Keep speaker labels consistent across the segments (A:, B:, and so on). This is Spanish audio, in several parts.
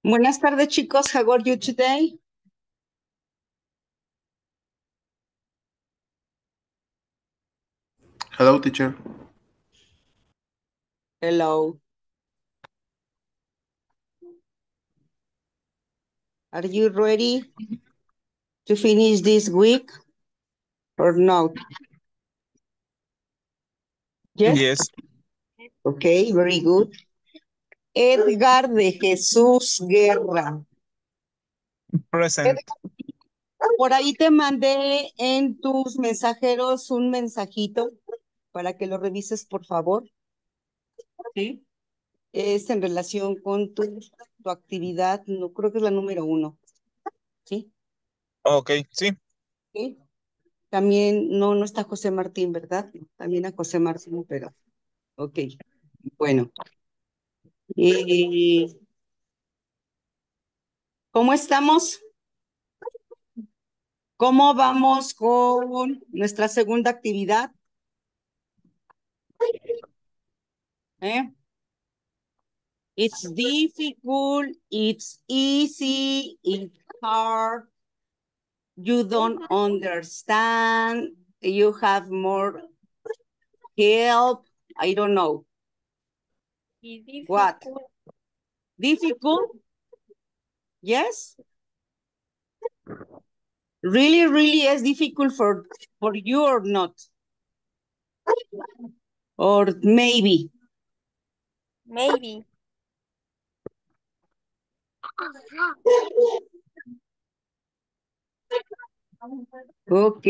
A: Buenas tardes, chicos. How are you today?
B: Hello, teacher.
A: Hello. Are you ready to finish this week or not? Yes?
C: Yes,
A: Okay, very good. Edgar de Jesús Guerra.
C: present.
A: Edgar, por ahí te mandé en tus mensajeros un mensajito para que lo revises, por favor. Sí. Es en relación con tu actividad, no creo que es la número 1. ¿Sí?
C: Ok, sí.
A: ¿Sí? También no está José Martín, ¿verdad? También a José Martín, pero ok. Bueno, eh, ¿cómo estamos? ¿Cómo vamos con nuestra segunda actividad? ¿Eh? It's difficult, it's easy, it's hard, you don't understand, you have more help, I don't know. What? Difficult? Yes? Really is difficult for you or not? Or maybe?
D: Maybe.
A: Ok.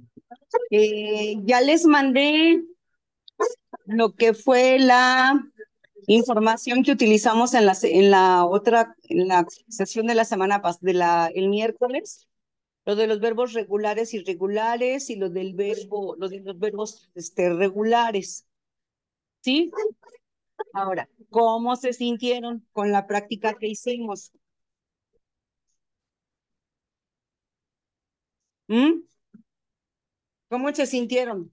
A: Ya les mandé lo que fue la información que utilizamos en la sesión de la semana pasada, el miércoles, lo de los verbos regulares y irregulares y lo de los verbos regulares. ¿Sí? Ahora, ¿cómo se sintieron con la práctica que hicimos? ¿Mm? ¿Cómo se sintieron?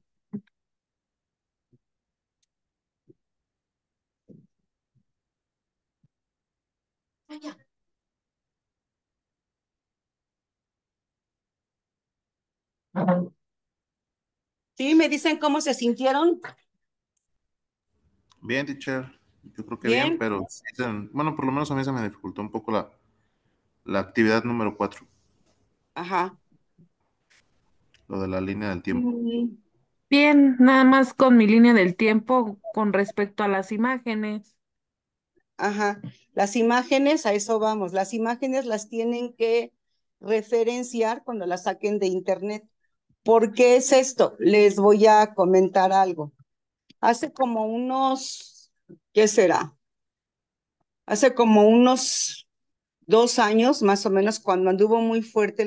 A: ¿Sí? ¿Me dicen cómo se sintieron?
B: Bien, teacher. Yo creo que bien,
A: ¿Bien?
B: pero bueno, por lo menos a mí se me dificultó un poco la actividad número 4,
A: Ajá.
B: lo de la línea del tiempo.
A: Mm,
E: Bien, nada más con mi línea del tiempo con respecto a las imágenes.
A: Ajá. Las imágenes, a eso vamos. Las imágenes las tienen que referenciar cuando las saquen de internet. ¿Por qué es esto? Les voy a comentar algo. Hace como unos, ¿qué será? Hace como unos 2 años, más o menos, cuando anduvo muy fuerte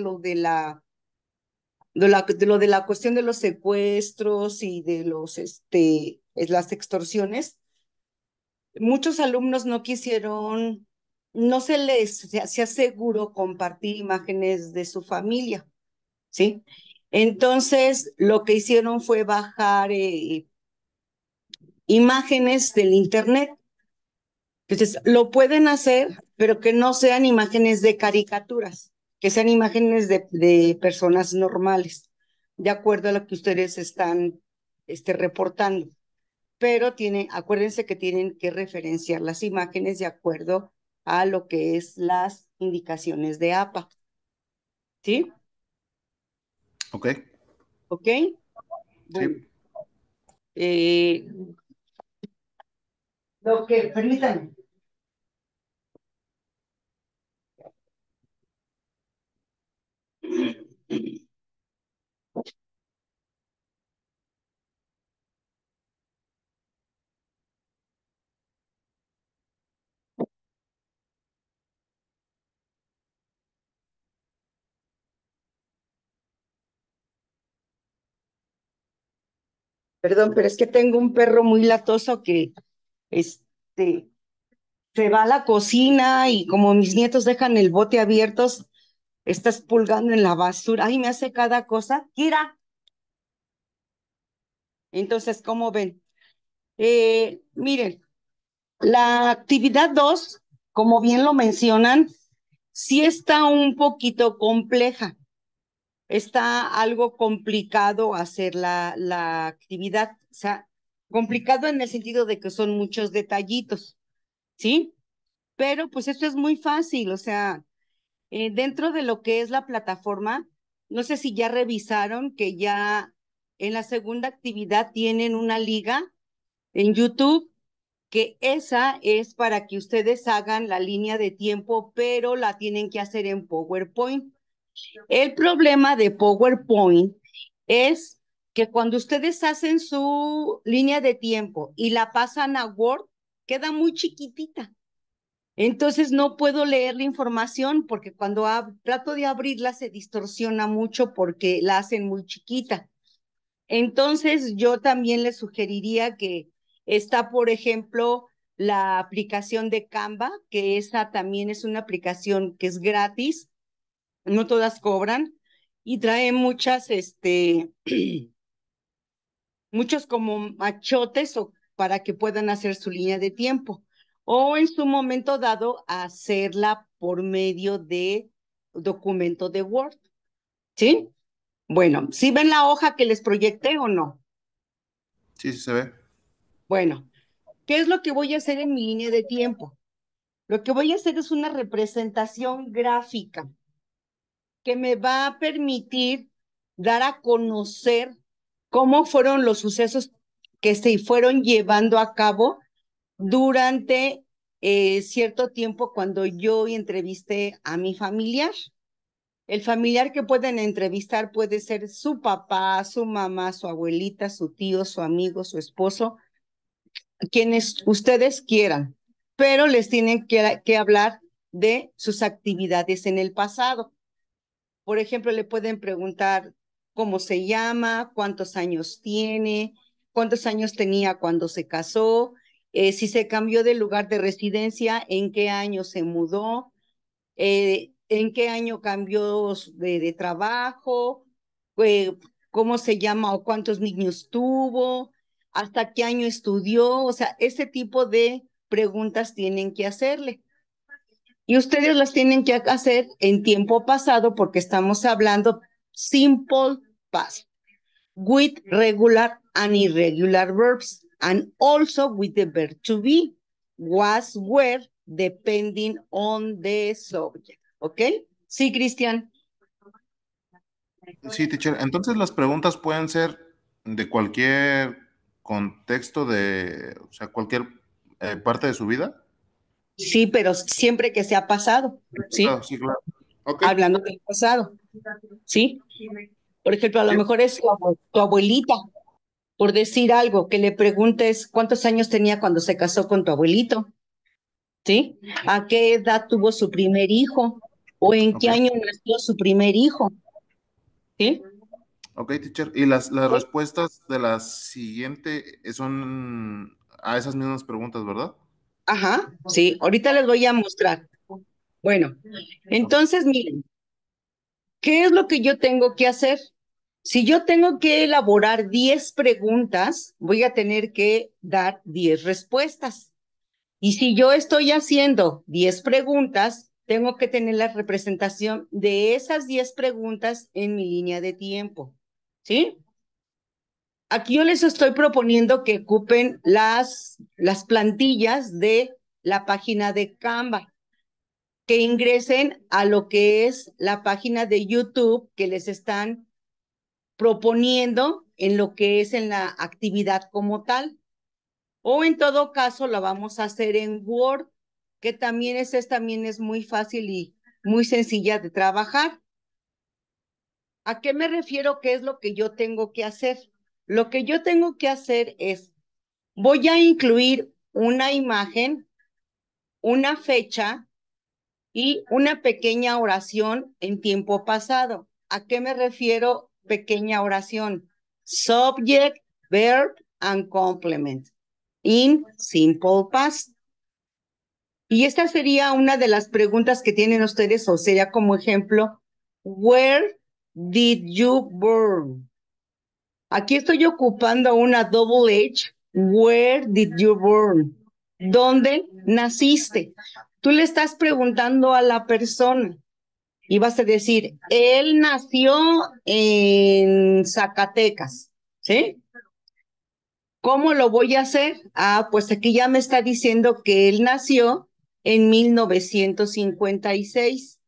A: lo de la cuestión de los secuestros y de las extorsiones, muchos alumnos no quisieron, no se aseguró compartir imágenes de su familia, ¿sí? Entonces, lo que hicieron fue bajar imágenes del internet. Entonces, lo pueden hacer, pero que no sean imágenes de caricaturas, que sean imágenes de personas normales, de acuerdo a lo que ustedes están reportando. Pero acuérdense que tienen que referenciar las imágenes de acuerdo a lo que es las indicaciones de APA. ¿Sí?
B: ¿Ok?
A: ¿Ok? Bueno,
B: Sí.
A: eh, permítanme. Perdón, pero es que tengo un perro muy latoso que este, se va a la cocina y como mis nietos dejan el bote abierto, estás pulgando en la basura. Ay, me hace cada cosa. Kira. Entonces, ¿cómo ven? Miren, la actividad 2 como bien lo mencionan, sí está un poquito compleja. Está algo complicado hacer la actividad. O sea, complicado en el sentido de que son muchos detallitos, ¿sí? Pero pues esto es muy fácil. O sea, dentro de lo que es la plataforma, no sé si ya revisaron que ya en la segunda actividad tienen una liga en YouTube, que esa es para que ustedes hagan la línea de tiempo, pero la tienen que hacer en PowerPoint. El problema de PowerPoint es que cuando ustedes hacen su línea de tiempo y la pasan a Word, queda muy chiquitita. Entonces no puedo leer la información porque cuando trato de abrirla se distorsiona mucho porque la hacen muy chiquita. Entonces yo también les sugeriría que está, por ejemplo, la aplicación de Canva, que esa también es una aplicación que es gratis, no todas cobran, y trae muchos como machotes para que puedan hacer su línea de tiempo. O en su momento dado, hacerla por medio de documento de Word. ¿Sí? Bueno, ¿sí ven la hoja que les proyecté o no?
B: Sí, sí se ve.
A: Bueno, ¿qué es lo que voy a hacer en mi línea de tiempo? Lo que voy a hacer es una representación gráfica que me va a permitir dar a conocer cómo fueron los sucesos que se fueron llevando a cabo durante cierto tiempo cuando yo entrevisté a mi familiar. El familiar que pueden entrevistar puede ser su papá, su mamá, su abuelita, su tío, su amigo, su esposo, quienes ustedes quieran, pero les tienen que hablar de sus actividades en el pasado. Por ejemplo, le pueden preguntar cómo se llama, cuántos años tiene, cuántos años tenía cuando se casó, si se cambió de lugar de residencia, en qué año se mudó, en qué año cambió de trabajo, eh, cómo se llama o cuántos niños tuvo, hasta qué año estudió. O sea, ese tipo de preguntas tienen que hacerle. Y ustedes las tienen que hacer en tiempo pasado porque estamos hablando simple past with regular and irregular verbs and also with the verb to be, was, were, depending on the subject. ¿Ok? Sí, Cristian.
B: Sí, teacher. Entonces las preguntas pueden ser de cualquier contexto o sea, cualquier parte de su vida.
A: Sí, pero siempre que sea pasado, ¿sí?
B: Claro, sí, claro. Ok.
A: Hablando del pasado, ¿sí? Por ejemplo, a lo
B: Sí.
A: mejor es tu abuelita, por decir algo, que le preguntes cuántos años tenía cuando se casó con tu abuelito, ¿sí? ¿A qué edad tuvo su primer hijo? ¿O en qué
B: Ok.
A: año nació su primer hijo? ¿Sí?
B: Ok, teacher. Y las respuestas de la siguiente son a esas mismas preguntas, ¿verdad?
A: Ajá, sí, ahorita les voy a mostrar. Bueno, entonces miren, ¿qué es lo que yo tengo que hacer? Si yo tengo que elaborar 10 preguntas, voy a tener que dar 10 respuestas. Y si yo estoy haciendo 10 preguntas, tengo que tener la representación de esas 10 preguntas en mi línea de tiempo. ¿Sí? Aquí yo les estoy proponiendo que ocupen las plantillas de la página de Canva, que ingresen a lo que es la página de YouTube que les están proponiendo en lo que es en la actividad como tal. O en todo caso la vamos a hacer en Word, que también es muy fácil y muy sencilla de trabajar. ¿A qué me refiero? ¿Qué es lo que yo tengo que hacer? Lo que yo tengo que hacer es, voy a incluir una imagen, una fecha y una pequeña oración en tiempo pasado. ¿A qué me refiero pequeña oración? Subject, verb and complement in simple past. Y esta sería una de las preguntas que tienen ustedes, o sería como ejemplo, where did you born? Aquí estoy ocupando una double H. Where did you born? ¿Dónde naciste? Tú le estás preguntando a la persona y vas a decir, él nació en Zacatecas, ¿sí? ¿Cómo lo voy a hacer? Ah, pues aquí ya me está diciendo que él nació en 1956.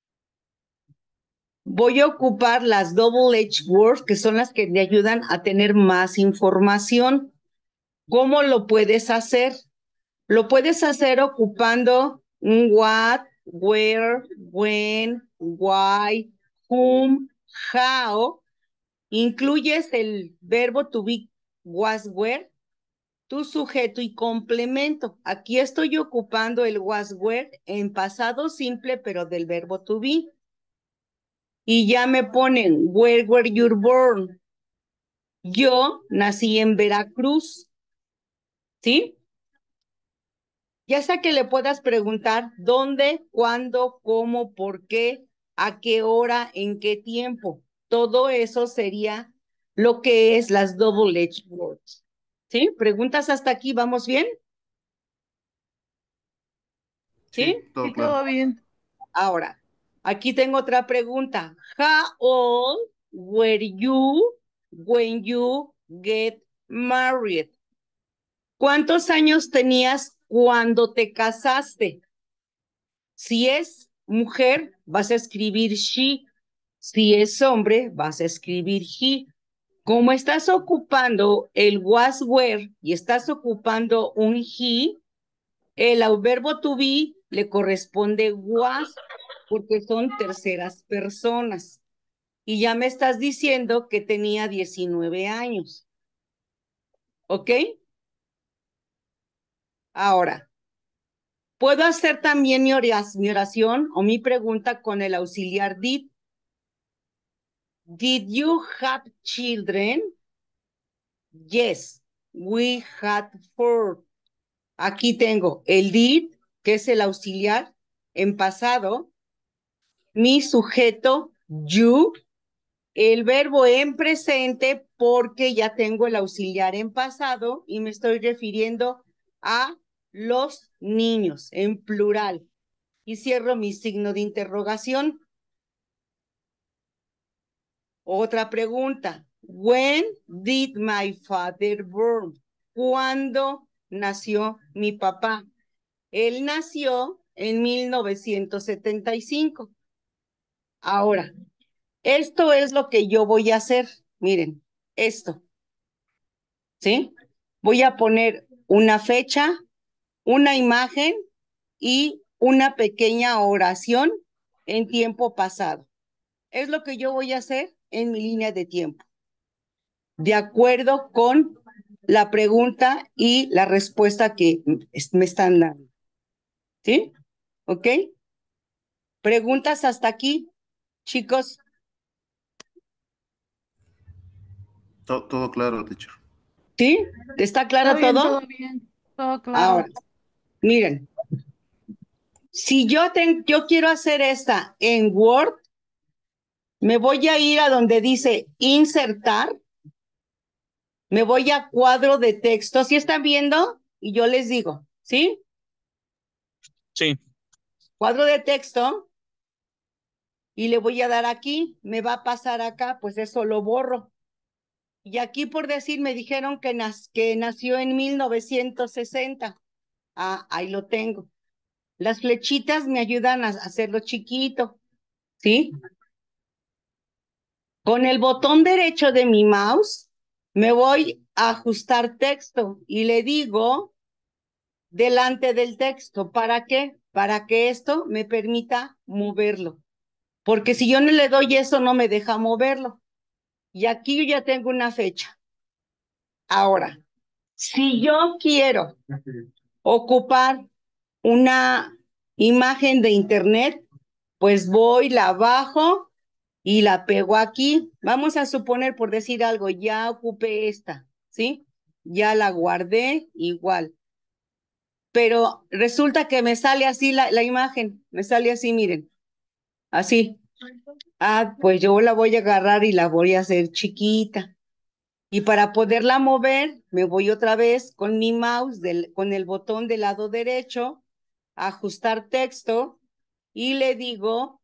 A: Voy a ocupar las double H words, que son las que me ayudan a tener más información. ¿Cómo lo puedes hacer? Lo puedes hacer ocupando un what, where, when, why, whom, how. Incluyes el verbo to be, was, where, tu sujeto y complemento. Aquí estoy ocupando el was, where en pasado simple, pero del verbo to be. Y ya me ponen, where were you born? Yo nací en Veracruz, ¿sí? Ya sea que le puedas preguntar dónde, cuándo, cómo, por qué, a qué hora, en qué tiempo. Todo eso sería lo que es las double H words. ¿Sí? ¿Preguntas hasta aquí? ¿Vamos bien? ¿Sí?
B: Sí, todo
E: Sí,
B: claro.
E: todo bien.
A: Ahora, aquí tengo otra pregunta. How old were you when you get married? ¿Cuántos años tenías cuando te casaste? Si es mujer, vas a escribir she. Si es hombre, vas a escribir he. Como estás ocupando el was were y estás ocupando un he, el verbo to be le corresponde was porque son terceras personas. Y ya me estás diciendo que tenía 19 años. ¿Ok? Ahora, puedo hacer también mi oración o mi pregunta con el auxiliar did. Did you have children? Yes, we had 4. Aquí tengo el did, que es el auxiliar en pasado, mi sujeto, you, el verbo en presente, porque ya tengo el auxiliar en pasado y me estoy refiriendo a los niños en plural. Y cierro mi signo de interrogación. Otra pregunta. When did my father born? ¿Cuándo nació mi papá? Él nació en 1975. Ahora, esto es lo que yo voy a hacer. Miren, esto, ¿sí? Voy a poner una fecha, una imagen y una pequeña oración en tiempo pasado. Es lo que yo voy a hacer en mi línea de tiempo, de acuerdo con la pregunta y la respuesta que me están dando. ¿Sí? ¿Ok? ¿Preguntas hasta aquí, chicos?
B: Todo claro, teacher.
A: ¿Sí? ¿Está claro todo?
E: Todo bien, todo claro.
A: Ahora, miren, si yo quiero hacer esta en Word, me voy a ir a donde dice insertar, me voy a cuadro de texto, ¿sí están viendo? Y yo les digo, ¿sí?
C: Sí.
A: Cuadro de texto, y le voy a dar aquí, me va a pasar acá, pues eso lo borro. Y aquí por decir me dijeron que nació en 1960. Ah, ahí lo tengo. Las flechitas me ayudan a hacerlo chiquito, ¿sí? Con el botón derecho de mi mouse me voy a ajustar texto y le digo delante del texto. ¿Para qué? Para que esto me permita moverlo. Porque si yo no le doy eso, no me deja moverlo. Y aquí yo ya tengo una fecha. Ahora, si yo quiero ocupar una imagen de internet, pues voy, la bajo y la pego aquí. Vamos a suponer, por decir algo, ya ocupé esta, ¿sí? Ya la guardé igual. Pero resulta que me sale así la imagen, me sale así, miren, así. Ah, pues yo la voy a agarrar y la voy a hacer chiquita. Y para poderla mover, me voy otra vez con mi mouse, con el botón del lado derecho ajustar texto y le digo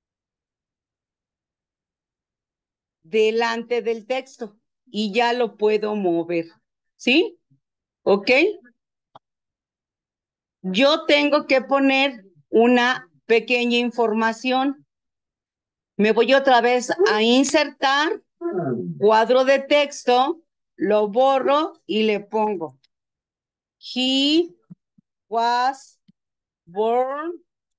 A: delante del texto y ya lo puedo mover. ¿Sí? ¿Ok? Yo tengo que poner una pequeña información. Me voy otra vez a insertar cuadro de texto, lo borro y le pongo He was born.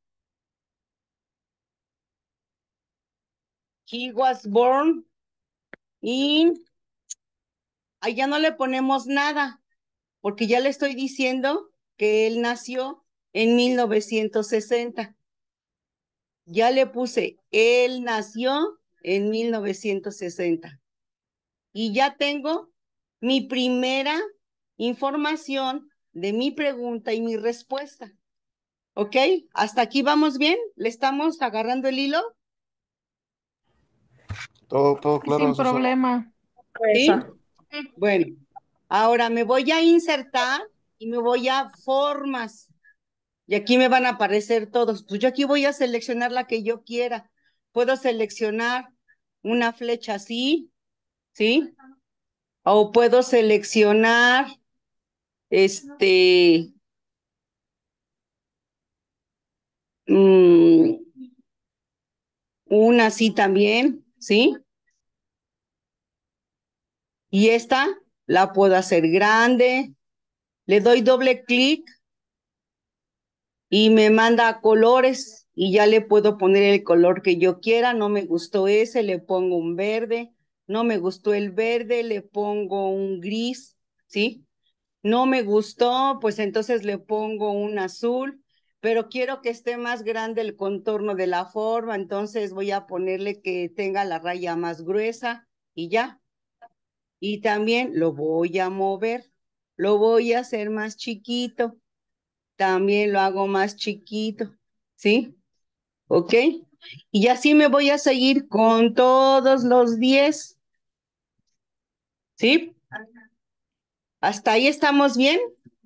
A: He was born in. Ahí ya no le ponemos nada, porque ya le estoy diciendo que él nació en 1960. Ya le puse, él nació en 1960. Y ya tengo mi primera información de mi pregunta y mi respuesta. ¿Ok? ¿Hasta aquí vamos bien? ¿Le estamos agarrando el hilo?
B: Todo claro,
E: Sin
B: asesor.
E: problema.
A: ¿Sí? Bueno, ahora me voy a insertar y me voy a formas. Y aquí me van a aparecer todos. Pues yo aquí voy a seleccionar la que yo quiera. Puedo seleccionar una flecha así, ¿sí? O puedo seleccionar mm, una así también, ¿sí? Y esta la puedo hacer grande. Le doy doble clic y me manda a colores y ya le puedo poner el color que yo quiera. No me gustó ese, le pongo un verde. No me gustó el verde, le pongo un gris, ¿sí? No me gustó, pues entonces le pongo un azul, pero quiero que esté más grande el contorno de la forma, entonces voy a ponerle que tenga la raya más gruesa y ya. Y también lo voy a mover, lo voy a hacer más chiquito, también lo hago más chiquito, ¿sí? ¿Ok? Y así me voy a seguir con todos los 10, ¿sí? ¿Hasta ahí estamos bien?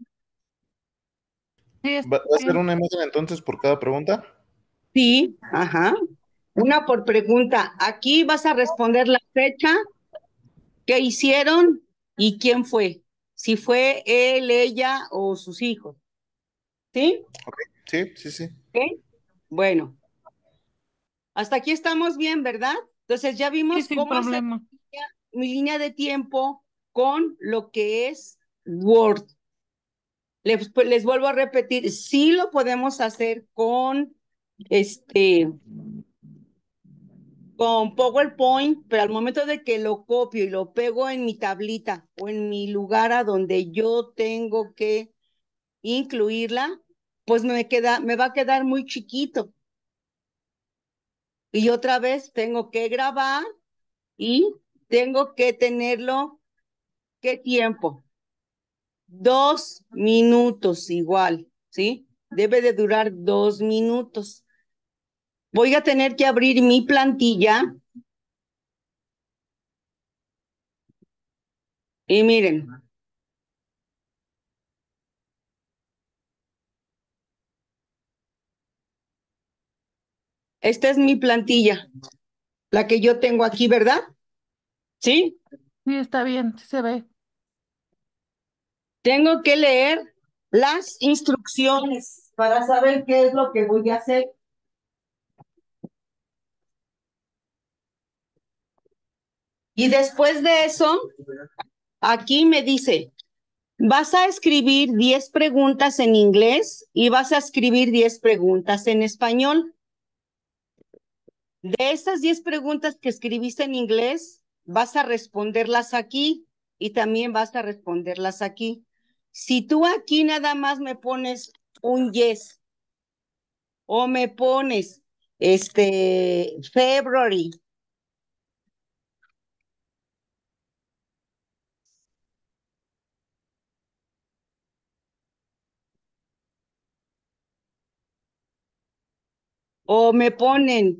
E: Sí, está
B: ¿Va a ser
E: bien.
B: una imagen entonces por cada pregunta?
A: Sí, ajá. Una por pregunta. Aquí vas a responder la fecha, qué hicieron y quién fue. Si fue él, ella o sus hijos. ¿Sí?
B: Sí, sí, sí.
A: ¿Ok? Bueno, hasta aquí estamos bien, ¿verdad? Entonces ya
E: Sí,
A: vimos
E: sin
A: cómo hacer
E: problema.
A: mi línea de tiempo con lo que es Word. Les vuelvo a repetir, sí lo podemos hacer con PowerPoint, pero al momento de que lo copio y lo pego en mi tablita o en mi lugar a donde yo tengo que incluirla, pues me va a quedar muy chiquito. Y otra vez tengo que grabar y tengo que tenerlo, ¿qué tiempo? 2 minutos igual, ¿sí? Debe de durar 2 minutos. Voy a tener que abrir mi plantilla y miren, esta es mi plantilla, la que yo tengo aquí, ¿verdad? ¿Sí?
E: Sí, está bien, sí se ve.
A: Tengo que leer las instrucciones para saber qué es lo que voy a hacer. Y después de eso, aquí me dice, vas a escribir 10 preguntas en inglés y vas a escribir 10 preguntas en español. De esas 10 preguntas que escribiste en inglés, vas a responderlas aquí y también vas a responderlas aquí. Si tú aquí nada más me pones un yes o me pones February o me ponen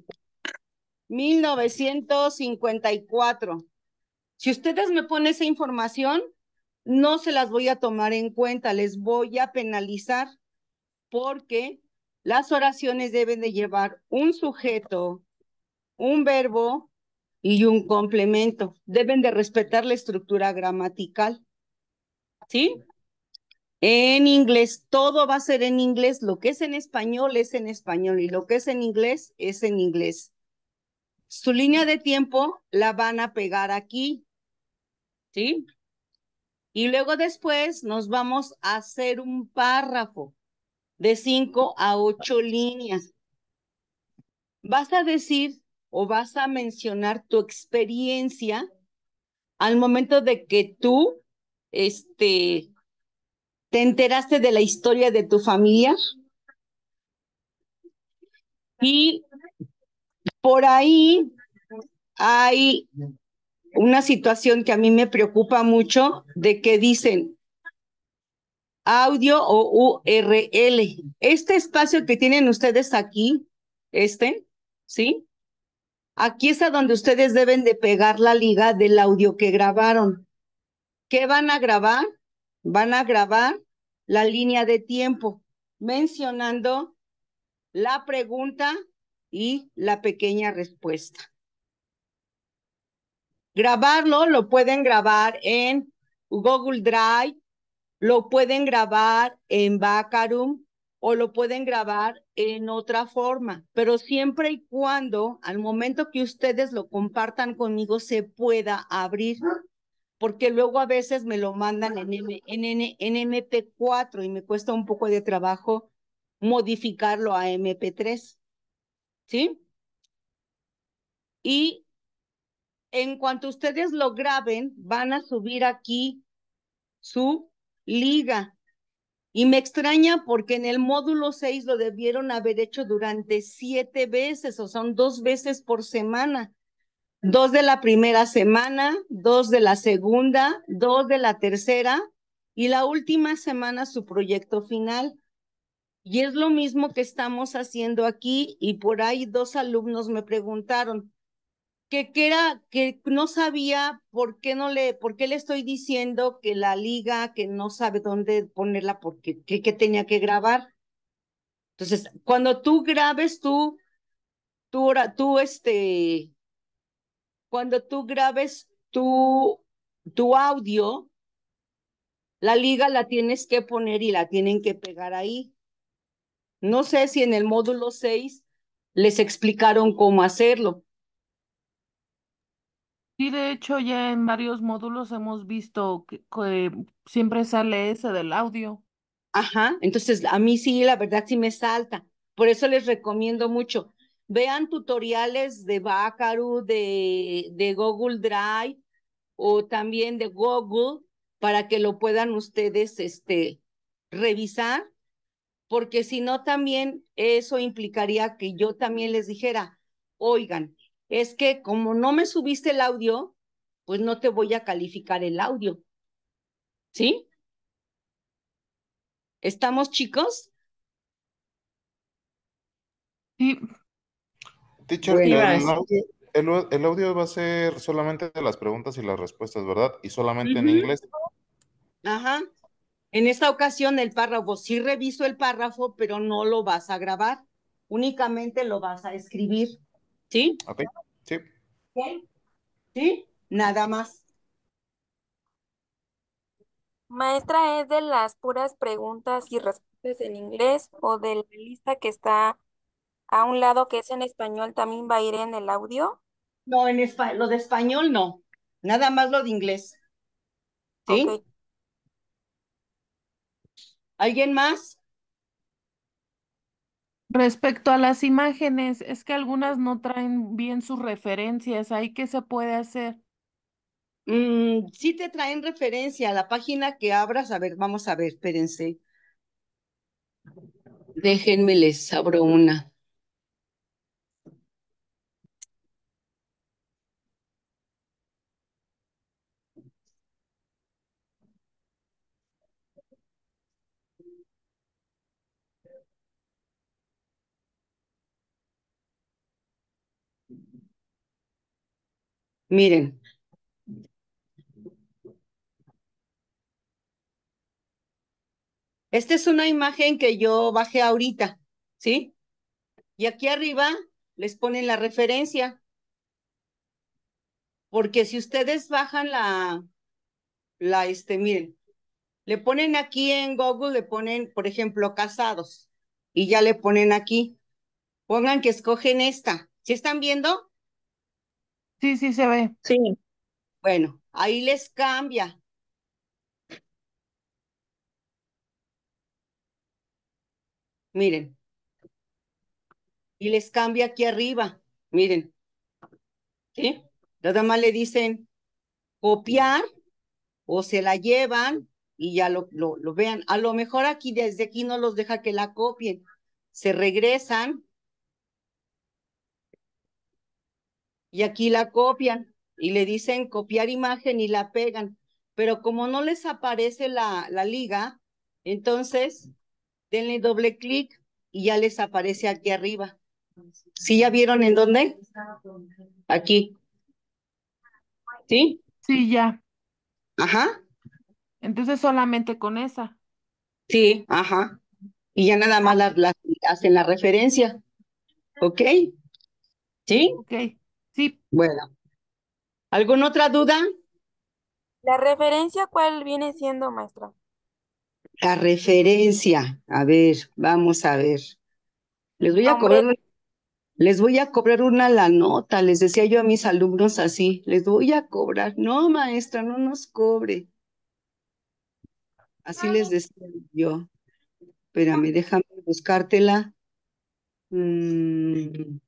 A: 1954. Si ustedes me ponen esa información, no se las voy a tomar en cuenta, les voy a penalizar porque las oraciones deben de llevar un sujeto, un verbo y un complemento. Deben de respetar la estructura gramatical, ¿sí? En inglés, todo va a ser en inglés. Lo que es en español es en español y lo que es en inglés es en inglés. Su línea de tiempo la van a pegar aquí, ¿sí? Y luego después nos vamos a hacer un párrafo de 5 a 8 líneas. Vas a decir o vas a mencionar tu experiencia al momento de que tú, te enteraste de la historia de tu familia y por ahí hay una situación que a mí me preocupa mucho de que dicen audio o URL. Este espacio que tienen ustedes aquí, ¿sí? Aquí es a donde ustedes deben de pegar la liga del audio que grabaron. ¿Qué van a grabar? Van a grabar la línea de tiempo, mencionando la pregunta y la pequeña respuesta. Grabarlo lo pueden grabar en Google Drive, lo pueden grabar en Baccarum o lo pueden grabar en otra forma, pero siempre y cuando al momento que ustedes lo compartan conmigo se pueda abrir, porque luego a veces me lo mandan en MP4 y me cuesta un poco de trabajo modificarlo a MP3, ¿sí? Y en cuanto ustedes lo graben, van a subir aquí su liga. Y me extraña porque en el módulo 6 lo debieron haber hecho durante 7 veces, o son 2 veces por semana. 2 de la primera semana, 2 de la segunda, 2 de la tercera y la última semana su proyecto final. Y es lo mismo que estamos haciendo aquí y por ahí 2 alumnos me preguntaron que no sabía por qué le estoy diciendo que la liga, que no sabe dónde ponerla, porque que tenía que grabar. Entonces, cuando tú grabes cuando tú grabes tu audio, la liga la tienes que poner y la tienen que pegar ahí. No sé si en el módulo 6 les explicaron cómo hacerlo.
E: Sí, de hecho, ya en varios módulos hemos visto que siempre sale ese del audio.
A: Ajá, entonces a mí sí, la verdad sí me salta. Por eso les recomiendo mucho. Vean tutoriales de Baccaru, de Google Drive o también de Google para que lo puedan ustedes revisar, porque si no también eso implicaría que yo también les dijera, oigan, es que como no me subiste el audio, pues no te voy a calificar el audio, ¿sí? ¿Estamos, chicos?
E: Sí,
B: Teacher,
E: sí,
A: Bueno,
B: el audio va a ser solamente de las preguntas y las respuestas, ¿verdad? Y solamente en
A: ujú,
B: inglés.
A: ajá. En esta ocasión el párrafo, sí reviso el párrafo, pero no lo vas a grabar, únicamente lo vas a escribir, ¿sí?
B: ¿Ok? Sí.
A: ¿Ok? ¿Sí? Nada más.
D: Maestra, ¿es de las puras preguntas y respuestas en inglés o de la lista que está a un lado que es en español también va a ir en el audio?
A: No, lo de español no, nada más lo de inglés,
D: Ok.
A: ¿sí? ¿Alguien más?
E: respecto a las imágenes, es que algunas no traen bien sus referencias. ¿Ahí qué se puede hacer?
A: Sí te traen referencia a la página que abras. A ver, vamos a ver, espérense. Déjenme les abro una. Miren, Esta es una imagen que yo bajé ahorita, ¿sí? Y aquí arriba les ponen la referencia, porque si ustedes bajan miren, le ponen aquí en Google, le ponen, por ejemplo, casados, y ya le ponen aquí, pongan que escogen esta. ¿Sí están viendo?
E: Sí, sí se ve.
C: Sí.
A: Bueno, ahí les cambia. Miren, y les cambia aquí arriba. Miren, ¿sí? Nada más le dicen copiar o se la llevan y ya lo vean. A lo mejor aquí, desde aquí no los deja que la copien. Se regresan y aquí la copian y le dicen copiar imagen y la pegan. Pero como no les aparece la liga, entonces denle doble clic y ya les aparece aquí arriba. ¿Sí ya vieron en dónde? Aquí. ¿Sí?
E: Sí, ya.
A: Ajá.
E: Entonces solamente con esa.
A: Sí, ajá. Y ya nada más hacen la referencia. ¿Ok? ¿Sí?
E: Ok. Sí,
A: Bueno. ¿Alguna otra duda?
D: ¿La referencia cuál viene siendo, maestra?
A: La referencia. A ver, vamos a ver. Les voy a
D: Nombre.
A: cobrar, les voy a cobrar una la nota. Les decía yo a mis alumnos así. Les voy a cobrar. No, maestra, no nos cobre. Así les decía yo. Espérame, déjame buscártela. Mm,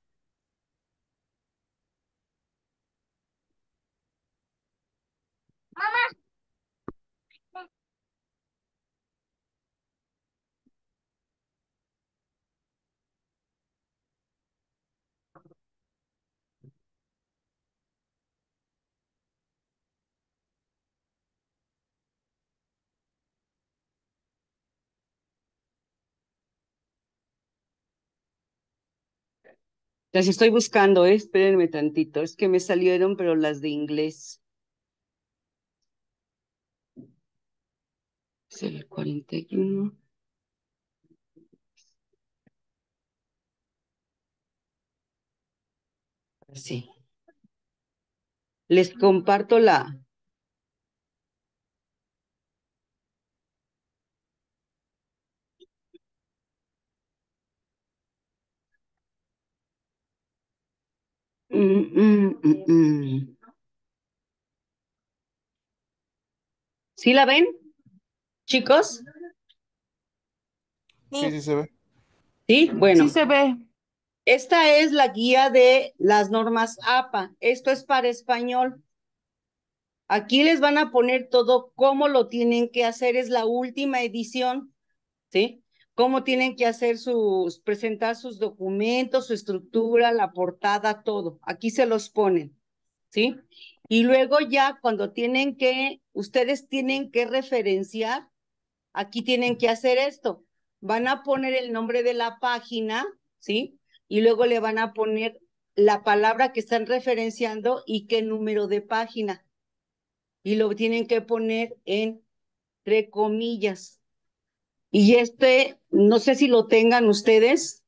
A: las estoy buscando, espérenme tantito. Es que me salieron, pero las de inglés. Es el 41. Sí. Les comparto la. Mm, mm, mm, mm. ¿Sí la ven, chicos?
B: Sí,
D: Sí.
B: sí se ve.
A: Sí,
E: sí
A: bueno.
E: se ve.
A: Esta es la guía de las normas APA. Esto es para español. Aquí les van a poner todo cómo lo tienen que hacer. Es la última edición, ¿sí? Cómo tienen que hacer presentar sus documentos, su estructura, la portada, todo. Aquí se los ponen, ¿sí? Y luego ya cuando ustedes tienen que referenciar, aquí tienen que hacer esto. Van a poner el nombre de la página, ¿sí? Y luego le van a poner la palabra que están referenciando y qué número de página. Y lo tienen que poner entre comillas. Y no sé si lo tengan ustedes.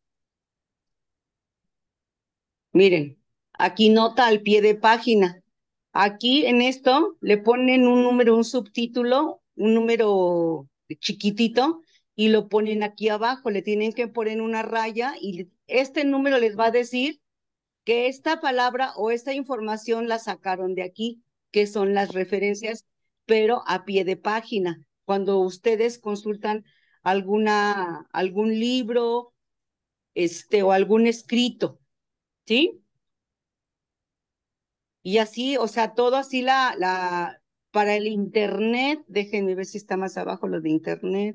A: Miren, aquí nota al pie de página. Aquí en esto le ponen un número, un subtítulo, un número chiquitito y lo ponen aquí abajo. Le tienen que poner una raya y este número les va a decir que esta palabra o esta información la sacaron de aquí, que son las referencias, pero a pie de página. Cuando ustedes consultan algún libro, o algún escrito, ¿sí? Y así, o sea, todo así para el internet, déjenme ver si está más abajo lo de internet.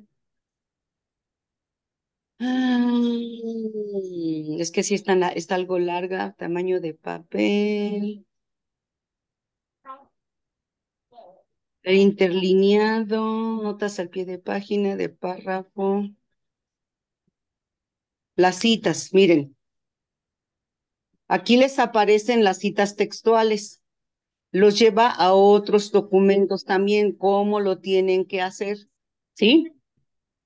A: Es que sí está algo larga, tamaño de papel, el interlineado, notas al pie de página, de párrafo. Las citas, miren, aquí les aparecen las citas textuales. Los lleva a otros documentos también, cómo lo tienen que hacer, ¿sí?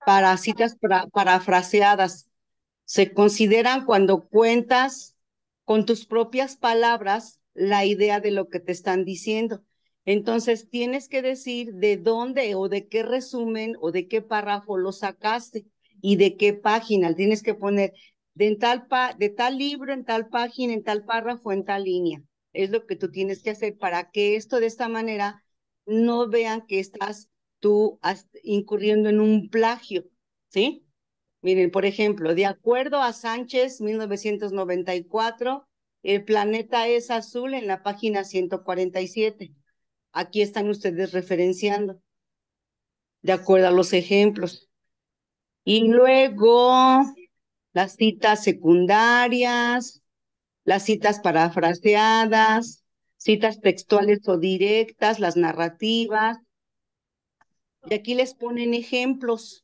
A: para citas parafraseadas. Se consideran cuando cuentas con tus propias palabras la idea de lo que te están diciendo. Entonces tienes que decir de dónde o de qué resumen o de qué párrafo lo sacaste y de qué página. Tienes que poner de tal libro, en tal página, en tal párrafo, en tal línea. Es lo que tú tienes que hacer para que esto de esta manera no vean que estás tú incurriendo en un plagio, ¿sí? Miren, por ejemplo, de acuerdo a Sánchez, 1994, el planeta es azul en la página 147. Aquí están ustedes referenciando, de acuerdo a los ejemplos. Y luego las citas secundarias, las citas parafraseadas, citas textuales o directas, las narrativas. Y aquí les ponen ejemplos.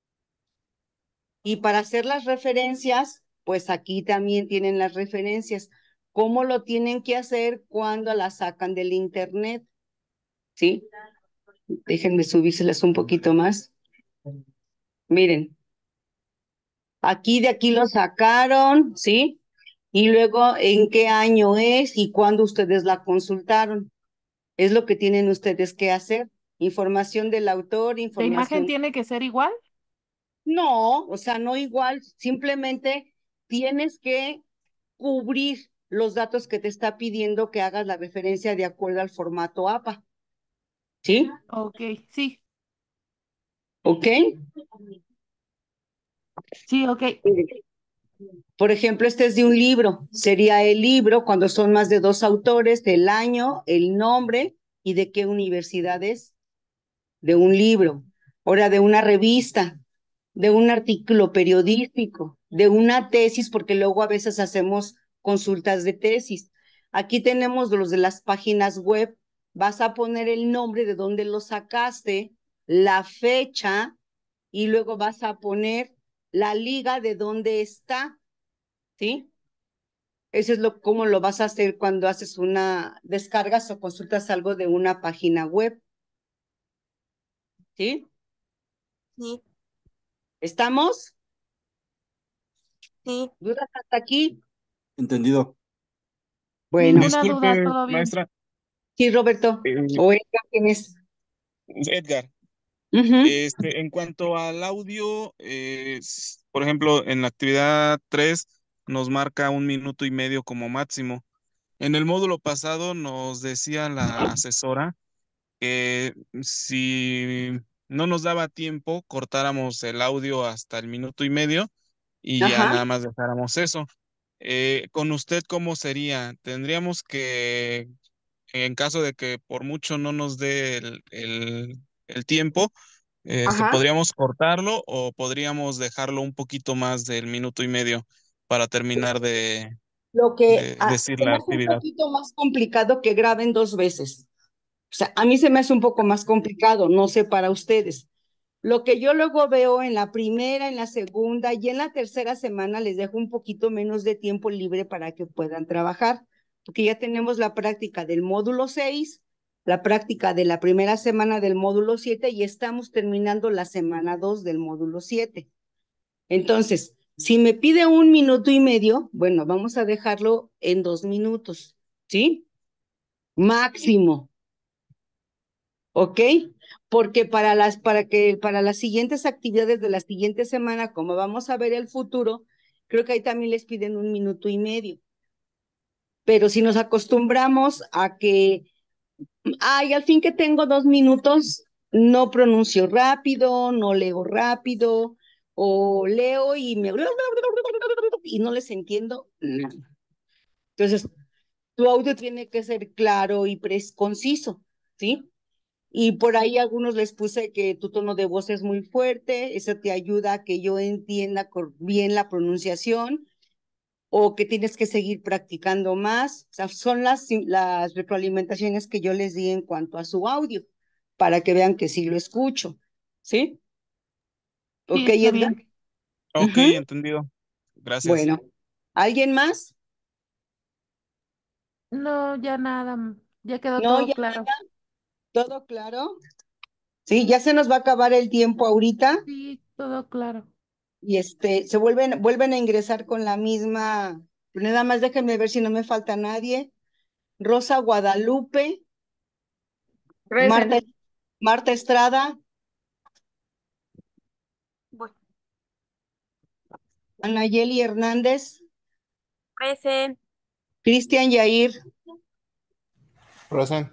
A: Y para hacer las referencias, pues aquí también tienen las referencias. ¿Cómo lo tienen que hacer cuando las sacan del internet? ¿Sí? Déjenme subírselas un poquito más. Miren, de aquí lo sacaron, ¿sí? Y luego en qué año es y cuándo ustedes la consultaron. Es lo que tienen ustedes que hacer. Información del autor,
E: ¿La imagen
A: información.
E: tiene que ser igual?
A: No, o sea, no igual, simplemente tienes que cubrir los datos que te está pidiendo que hagas la referencia de acuerdo al formato APA. ¿Sí?
E: Ok, sí,
A: ¿Ok?
E: sí, ok.
A: Por ejemplo, este es de un libro. Sería el libro cuando son más de dos autores, el año, el nombre y de qué universidad es. De un libro. Ahora, de una revista, de un artículo periodístico, de una tesis, porque luego a veces hacemos consultas de tesis. Aquí tenemos los de las páginas web. Vas a poner el nombre de dónde lo sacaste, la fecha, y luego vas a poner la liga de dónde está, ¿sí? Eso es cómo lo vas a hacer cuando haces una descargas o consultas algo de una página web, ¿sí?
D: Sí,
A: ¿Estamos?
D: sí.
A: ¿Dudas hasta aquí?
C: Entendido.
A: Bueno,
E: Ninguna duda,
C: Disculpe,
E: todo bien.
C: maestra.
A: sí, Roberto.
C: eh,
A: O Edgar, ¿quién es?
C: Edgar,
A: Ujú.
C: en cuanto al audio, por ejemplo, en la actividad 3 nos marca 1 minuto y medio como máximo. En el módulo pasado nos decía la asesora que si no nos daba tiempo, cortáramos el audio hasta el 1 minuto y medio y ya
A: Ajá,
C: nada más dejáramos eso. Con usted, ¿cómo sería? Tendríamos que, en caso de que por mucho no nos dé el tiempo,
A: ajá.
C: ¿podríamos cortarlo o podríamos dejarlo un poquito más del 1 minuto y medio para terminar
A: Lo que
C: de decir
A: se
C: la
A: me hace un
C: actividad?
A: poquito más complicado que graben dos veces. O sea, a mí se me hace un poco más complicado, no sé para ustedes. Lo que yo luego veo en la primera, en la segunda y en la tercera semana les dejo un poquito menos de tiempo libre para que puedan trabajar, porque ya tenemos la práctica del módulo 6, la práctica de la primera semana del módulo 7 y estamos terminando la semana 2 del módulo 7. Entonces, si me pide 1 minuto y medio, bueno, vamos a dejarlo en 2 minutos, ¿sí? Máximo. ¿Ok? Porque para las siguientes actividades de la siguiente semana, como vamos a ver el futuro, creo que ahí también les piden 1 minuto y medio. Pero si nos acostumbramos a que, ay, al fin que tengo 2 minutos, no pronuncio rápido, no leo rápido, o leo y no les entiendo nada. Entonces, tu audio tiene que ser claro y conciso, ¿sí? Y por ahí a algunos les puse que tu tono de voz es muy fuerte, eso te ayuda a que yo entienda bien la pronunciación o que tienes que seguir practicando más. O sea, son las retroalimentaciones que yo les di en cuanto a su audio, para que vean que sí lo escucho. ¿Sí?
E: Sí,
A: ¿Ok,
E: está
A: Edgar?
E: bien.
C: Ok,
A: Ujú.
C: entendido. Gracias.
A: Bueno, ¿alguien más?
E: No, ya nada, ya quedó
A: No,
E: todo
A: ya
E: claro.
A: todo claro. Sí, ya se nos va a acabar el tiempo ahorita.
E: Sí, Todo claro.
A: Y se vuelven a ingresar con la misma, nada más déjenme ver si no me falta nadie. Rosa Guadalupe, Marta,
D: Present.
A: Marta Estrada,
D: Voy.
A: Anayeli Hernández,
D: Present.
A: Cristian Yair,
B: Present.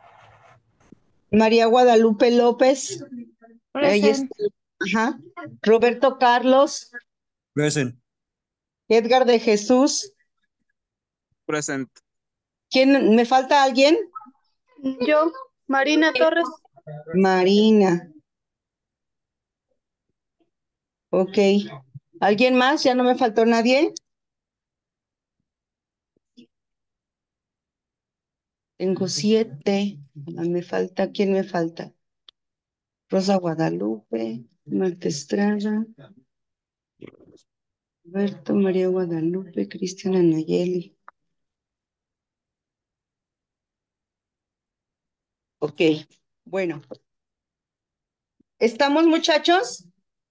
A: María Guadalupe López, ahí está,
E: Present.
A: ajá. Roberto Carlos,
F: Present.
A: Edgar de Jesús.
C: Present.
A: ¿Quién? ¿Me falta alguien?
G: Yo, Marina Torres.
A: Marina. Ok. ¿Alguien más? ¿Ya no me faltó nadie? Tengo 7. Me falta, ¿quién me falta? Rosa Guadalupe, Marta Estrada, Roberto, María Guadalupe, Cristian Anayeli. Ok, bueno. ¿Estamos, muchachos?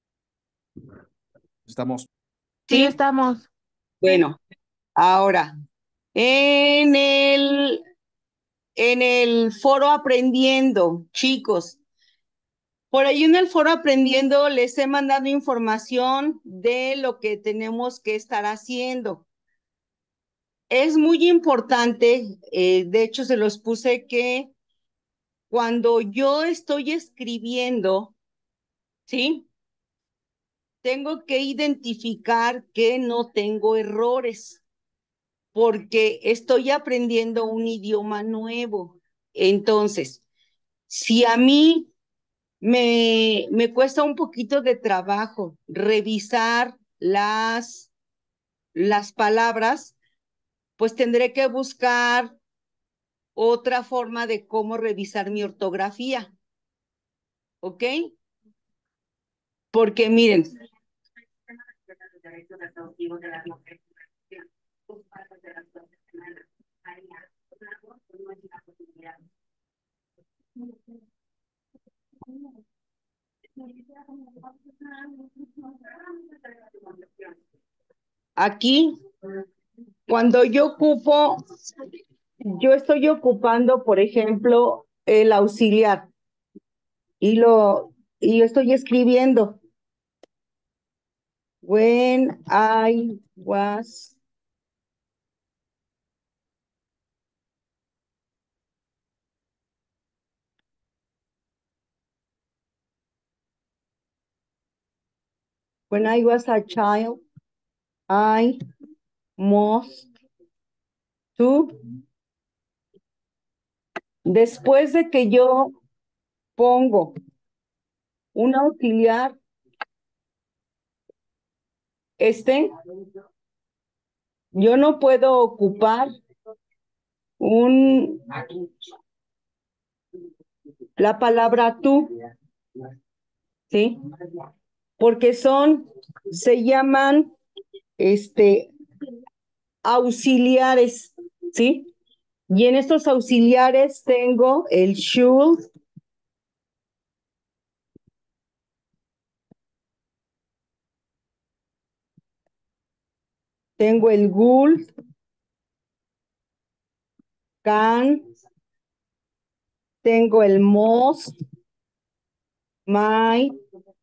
F: Estamos.
E: Sí,
A: Sí.
E: estamos.
A: Bueno, ahora, en el foro aprendiendo, chicos, por ahí en el foro aprendiendo les he mandado información de lo que tenemos que estar haciendo. Es muy importante, de hecho se los puse que cuando yo estoy escribiendo, ¿sí? Tengo que identificar que no tengo errores, porque estoy aprendiendo un idioma nuevo. Entonces, si a mí me cuesta un poquito de trabajo revisar las palabras, pues tendré que buscar otra forma de cómo revisar mi ortografía. ¿Ok? Porque miren. Aquí, cuando yo estoy ocupando, por ejemplo, el auxiliar y yo estoy escribiendo when I was a child, I must to. Después de que yo pongo un auxiliar, yo no puedo ocupar la palabra tú, ¿sí? Porque se llaman, auxiliares, ¿sí? Y en estos auxiliares tengo el should, tengo el would, can, tengo el must, might.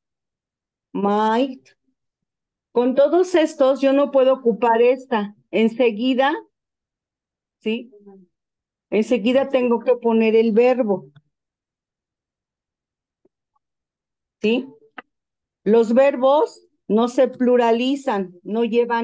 A: Con todos estos yo no puedo ocupar esta. Enseguida, ¿sí? Enseguida tengo que poner el verbo, ¿sí? Los verbos no se pluralizan, no llevan